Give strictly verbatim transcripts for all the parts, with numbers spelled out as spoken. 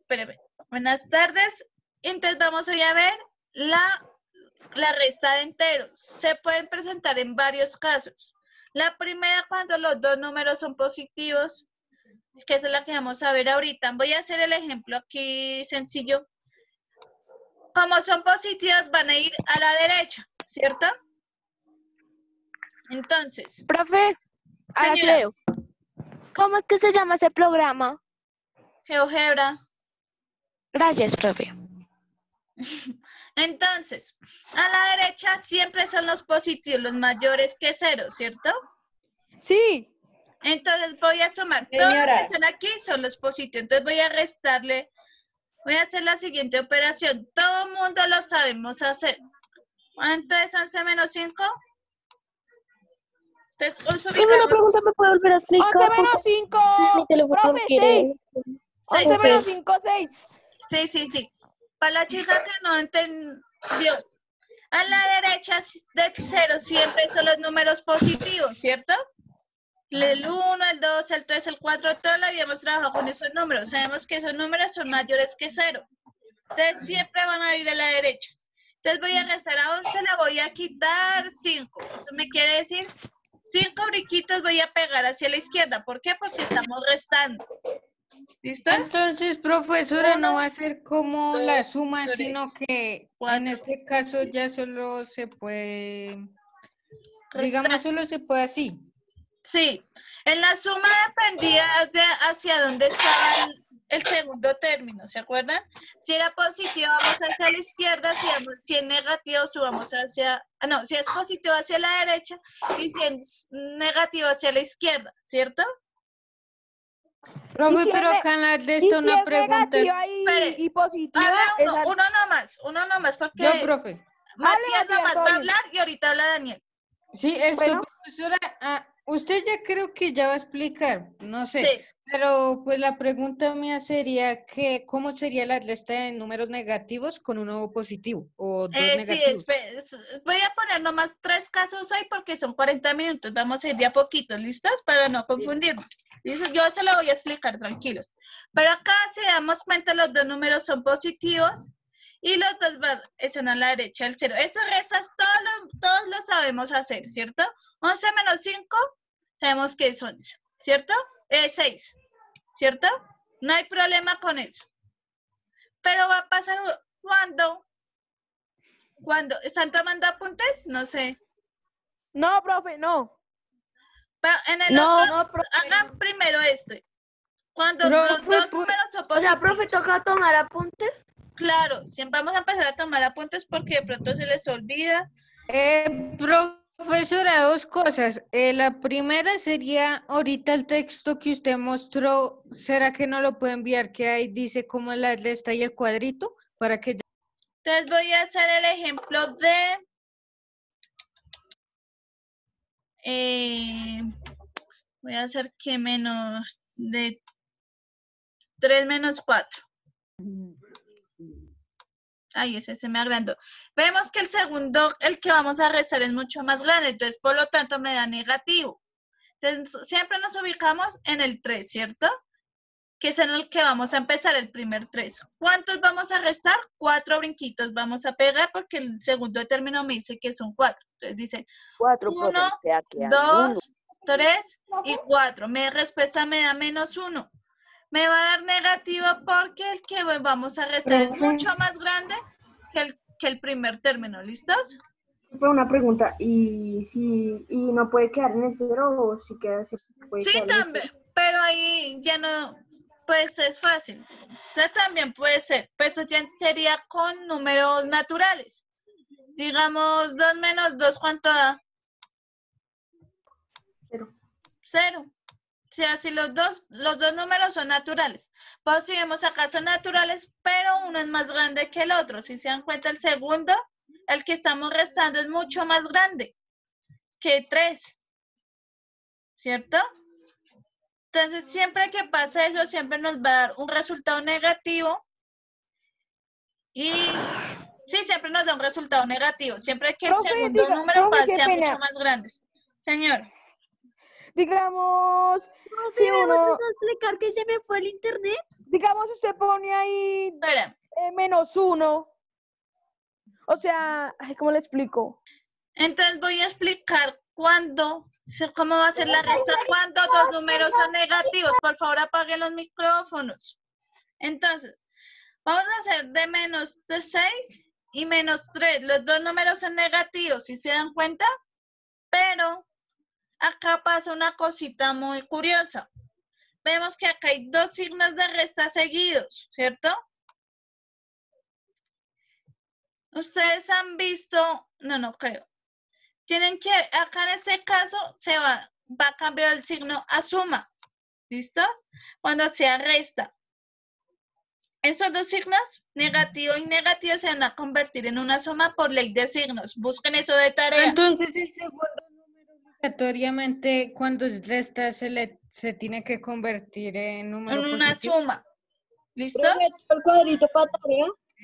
espérame. Buenas tardes. Entonces vamos hoy a ver la, la resta de enteros. Se pueden presentar en varios casos. La primera cuando los dos números son positivos, que es la que vamos a ver ahorita. Voy a hacer el ejemplo aquí sencillo. Como son positivos van a ir a la derecha, ¿cierto? Entonces. Profe, ahora Señora, leo. ¿Cómo es que se llama ese programa? GeoGebra. Gracias, profe. Entonces, a la derecha siempre son los positivos, los mayores que cero, ¿cierto? Sí. Entonces voy a sumar. Señora. Todos los que están aquí son los positivos. Entonces voy a restarle. Voy a hacer la siguiente operación. Todo el mundo lo sabemos hacer. ¿Cuánto es once menos cinco? Entonces, os Tengo una ubicamos pregunta, ¿me puede volver a explicar? once menos cinco. Mi teléfono no Profe, quiere. seis. seis. once menos cinco, seis. Sí, sí, sí. Para la chica que no entendió. A la derecha de cero siempre son los números positivos, ¿cierto? El uno, el dos, el tres, el cuatro, todo lo habíamos trabajado con esos números. Sabemos que esos números son mayores que cero. Entonces siempre van a ir a la derecha. Entonces voy a restar a once, le voy a quitar cinco. Eso me quiere decir cinco briquitos voy a pegar hacia la izquierda. ¿Por qué? Porque estamos restando. ¿Listo? Entonces, profesora, Uno, no va a ser como dos, la suma, tres, sino que cuatro. en este caso ya solo se puede, digamos, Restar. solo se puede así. Sí, en la suma dependía de hacia dónde estaba el, el segundo término, ¿se acuerdan? Si era positivo, vamos hacia la izquierda, si, vamos, si es negativo, subamos hacia, ah, no, si es positivo hacia la derecha y si es negativo hacia la izquierda, ¿cierto? Profe, si pero es acá en la de Y esta si una es pregunta. negativa y, Espere, y positiva, Habla uno, esa- uno nomás, uno nomás, porque Yo, profe. Matías Matías, nomás todo va a bien. hablar y ahorita habla Daniel. Sí, esto, Bueno. profesora, ah, usted ya creo que ya va a explicar, no sé, Sí. pero pues la pregunta mía sería que, ¿cómo sería la lista de números negativos con uno positivo o dos Eh, sí, negativos? espe- es- voy a poner nomás tres casos hoy porque son cuarenta minutos. Vamos a ir de a poquito, ¿listos? Para no confundirnos. ¿Listo? Yo se lo voy a explicar, tranquilos. Pero acá, si damos cuenta, los dos números son positivos y los dos van, están a la derecha del cero. Estas restas todos lo, todos lo sabemos hacer, ¿cierto? once menos cinco, sabemos que es once, ¿cierto? Es seis, ¿cierto? No hay problema con eso. Pero va a pasar cuando... Cuando ¿están tomando apuntes? No sé. No, profe, no. Pero en el No, otro, no, profe. hagan primero este. Cuando Profe, los dos pu- números son O positivos. sea, profe, toca tomar apuntes. Claro, siempre vamos a empezar a tomar apuntes porque de pronto se les olvida. Eh, profesora, dos cosas. Eh, la primera sería ahorita el texto que usted mostró, ¿será que no lo puede enviar? Que ahí dice cómo la lista y el cuadrito para que... Entonces voy a hacer el ejemplo de... eh, voy a hacer que menos de tres menos cuatro. Ay, ese se me agrandó. Vemos que el segundo, el que vamos a restar es mucho más grande, entonces por lo tanto me da negativo. Entonces siempre nos ubicamos en el tres, ¿cierto? Que es en el que vamos a empezar el primer tres. ¿Cuántos vamos a restar? Cuatro brinquitos vamos a pegar porque el segundo término me dice que son cuatro. Entonces dice Cuatro, uno, profe, queda, queda dos, uno. tres y cuatro. Mi respuesta me da menos uno. Me va a dar negativo porque el que vamos a restar es mucho más grande que el, que el primer término. ¿Listos? Pero una pregunta, ¿y si y no puede quedar en el cero o si queda se puede Sí, quedar en el también, cero? pero ahí ya no, pues es fácil. O sea, también puede ser, pero eso ya sería con números naturales. Digamos, dos menos dos, ¿cuánto da? Cero. Cero. O sea, si los dos, los dos números son naturales. Pues si vemos acá son naturales, pero uno es más grande que el otro. Si se dan cuenta, el segundo, el que estamos restando es mucho más grande que tres. ¿Cierto? Entonces, siempre que pasa eso, siempre nos va a dar un resultado negativo. Y sí, siempre nos da un resultado negativo. Siempre que el Profe, segundo diga- número profe, qué sea pena. mucho más grande. Señor. digamos, Profe, si ¿me uno, vas a explicar que se me fue el internet? digamos, usted pone ahí Espera. eh, menos uno. O sea, ay, ¿cómo le explico? Entonces voy a explicar cuándo, se- cómo va a ser la resta cuando dos números son negativos. Por favor, apaguen los micrófonos. Entonces, vamos a hacer de menos seis y menos tres. Los dos números son negativos, ¿sí se dan cuenta? Pero acá pasa una cosita muy curiosa. Vemos que acá hay dos signos de resta seguidos, ¿cierto? Ustedes han visto, no, no creo. Tienen que, acá en este caso, se va, va a cambiar el signo a suma. ¿Listos? Cuando sea resta. Estos dos signos, negativo y negativo, se van a convertir en una suma por ley de signos. Busquen eso de tarea. Entonces el segundo número obligatoriamente cuando es resta se le se tiene que convertir en número En una positivo. suma. ¿Listo? el cuadrito para tarea.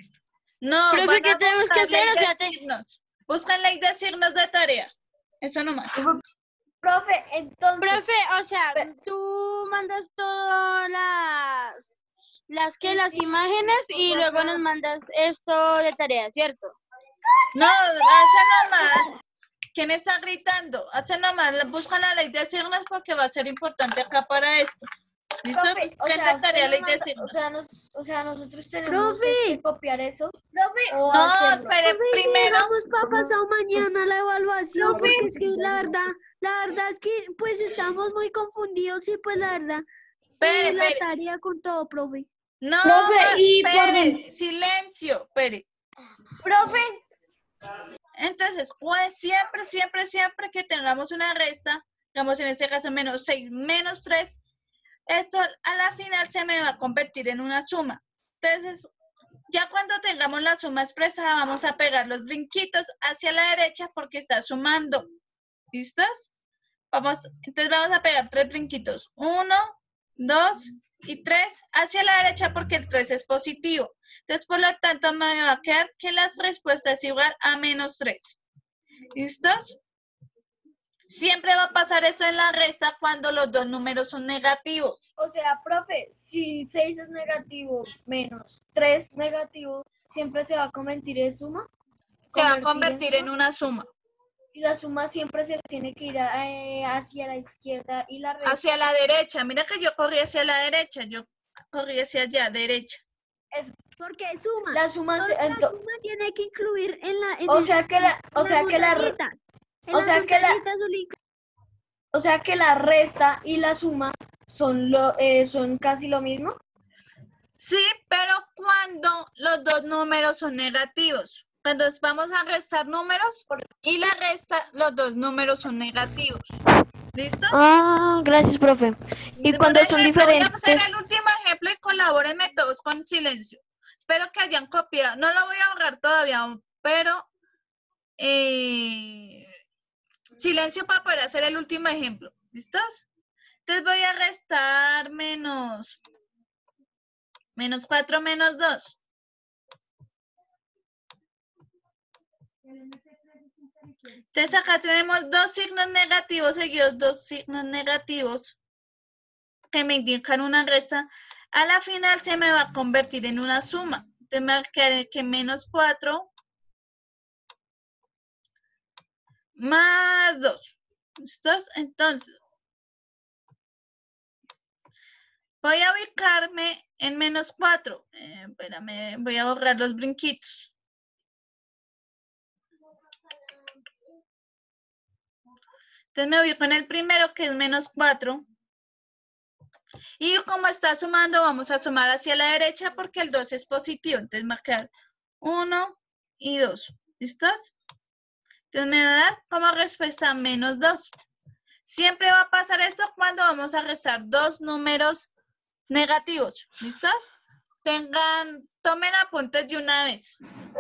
No, Profe, van ¿qué a tenemos que buscar hacer? ley O de sea, te- signos. Buscan ley de signos de tarea. Eso nomás. Profe, entonces, Profe, o sea, tú mandas todas las, las que Sí, las sí, imágenes por y luego WhatsApp. nos mandas esto de tarea, ¿cierto? No, hace nomás. ¿Quién está gritando? Hace nomás, buscan la ley de signos porque va a ser importante acá para esto. ¿Listo? profe, o Busquen sea, de tarea usted ley nos de manda- signos. o sea, nos- o sea, nosotros tenemos Profe. es que copiar eso. Profe, o No, hacerlo. espere, primero. Vamos para pasado mañana la evaluación, Profe. porque es que la verdad, la verdad es que pues estamos muy confundidos y pues la verdad, Espere, eh, la espere. tarea con todo, profe. No, Profe, y por espere. Silencio, espere. Profe, Entonces, pues siempre, siempre, siempre que tengamos una resta, digamos en este caso menos seis, menos tres, esto a la final se me va a convertir en una suma. Entonces, ya cuando tengamos la suma expresada, vamos a pegar los brinquitos hacia la derecha porque está sumando. ¿Listos? Vamos, entonces vamos a pegar tres brinquitos. Uno, dos y tres hacia la derecha porque el tres es positivo. Entonces, por lo tanto, me va a quedar que la respuesta es igual a menos tres. ¿Listos? Siempre va a pasar esto en la resta cuando los dos números son negativos. o sea, profe, si seis es negativo menos tres negativo, siempre se va a convertir en suma. Se va a convertir en una suma. Y la suma siempre se tiene que ir a- eh, hacia la izquierda y la derecha. Hacia la derecha. Mira que yo corrí hacia la derecha. Yo corrí hacia allá, derecha. Porque suma. La suma, se- la ento- suma tiene que incluir en la en o el- sea que la, o en sea las que la, montañitas. En o las sea que la- montañitas azul- o sea que la resta y la suma son lo, eh, son casi lo mismo. Sí, pero cuando los dos números son negativos. Cuando vamos a restar números y la resta, los dos números son negativos. ¿Listo? Ah, gracias, profe. Y Por cuando son ejemplo, voy a diferentes. hacer el último ejemplo y colabórenme todos con silencio. Espero que hayan copiado. No lo voy a borrar todavía, pero eh, silencio para poder hacer el último ejemplo. ¿Listos? Entonces voy a restar menos, menos cuatro menos dos. Entonces acá tenemos dos signos negativos seguidos, dos signos negativos que me indican una resta. A la final se me va a convertir en una suma. Entonces me va a quedar que menos cuatro más dos. ¿Listos? Entonces, voy a ubicarme en menos cuatro. Eh, espérame, voy a borrar los brinquitos. Entonces me ubico en el primero, que es menos cuatro. Y como está sumando, vamos a sumar hacia la derecha porque el dos es positivo. Entonces me va a quedar uno y dos. ¿Listos? Entonces me va a dar como respuesta menos dos. Siempre va a pasar esto cuando vamos a restar dos números negativos. ¿Listos? Tengan, tomen apuntes de una vez.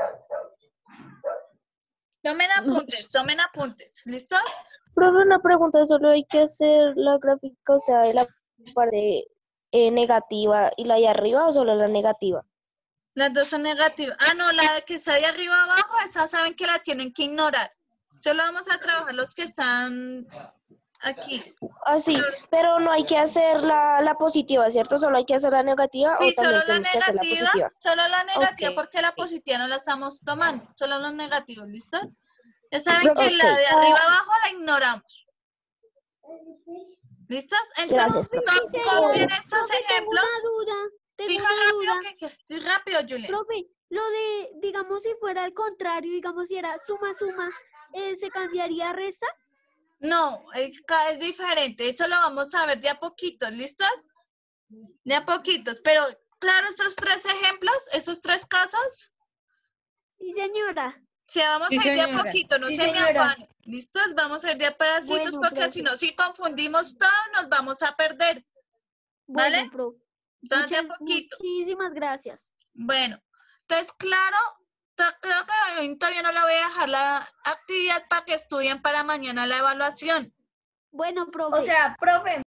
Tomen apuntes, tomen apuntes. ¿Listos? Profe, una pregunta, ¿solo hay que hacer la gráfica, o sea, de la parte eh, negativa y la de arriba o solo la negativa? Las dos son negativas. Ah, no, la que está de arriba abajo, esa saben que la tienen que ignorar. Solo vamos a trabajar los que están aquí. Así, pero no hay que hacer la, la positiva, ¿cierto? Solo hay que hacer la negativa Sí, o también solo la tenemos que hacer la negativa, positiva. solo la negativa Ok. porque la positiva no la estamos tomando, solo los negativos, ¿listo? Ya saben Profe, que la ok. de arriba abajo la ignoramos. ¿Listos? Gracias, Entonces, profe. co- Sí, copien señora. estos Profe, tengo ejemplos. una duda. Tengo Fija una rápido, duda. que, que sí, rápido, Julián. Profe, lo de, digamos, si fuera al contrario, digamos, si era suma, suma, eh, ¿se cambiaría a resta? No, es, ca- es diferente. Eso lo vamos a ver de a poquitos, ¿listos? De a poquitos. Pero, claro, esos tres ejemplos, esos tres casos, Sí, señora. sí, vamos Sí, a ir de a señora. poquito, no Sí, se me señora. afanen. ¿Listos? Vamos a ir de a pedacitos Bueno, porque profe. si no, si confundimos todo, nos vamos a perder. Bueno, ¿Vale? profe. Entonces, de a Muchas, poquito. muchísimas gracias. Bueno, entonces, claro, ta- creo que hoy todavía no la voy a dejar la actividad para que estudien para mañana la evaluación. Bueno, profe. O sea, profe,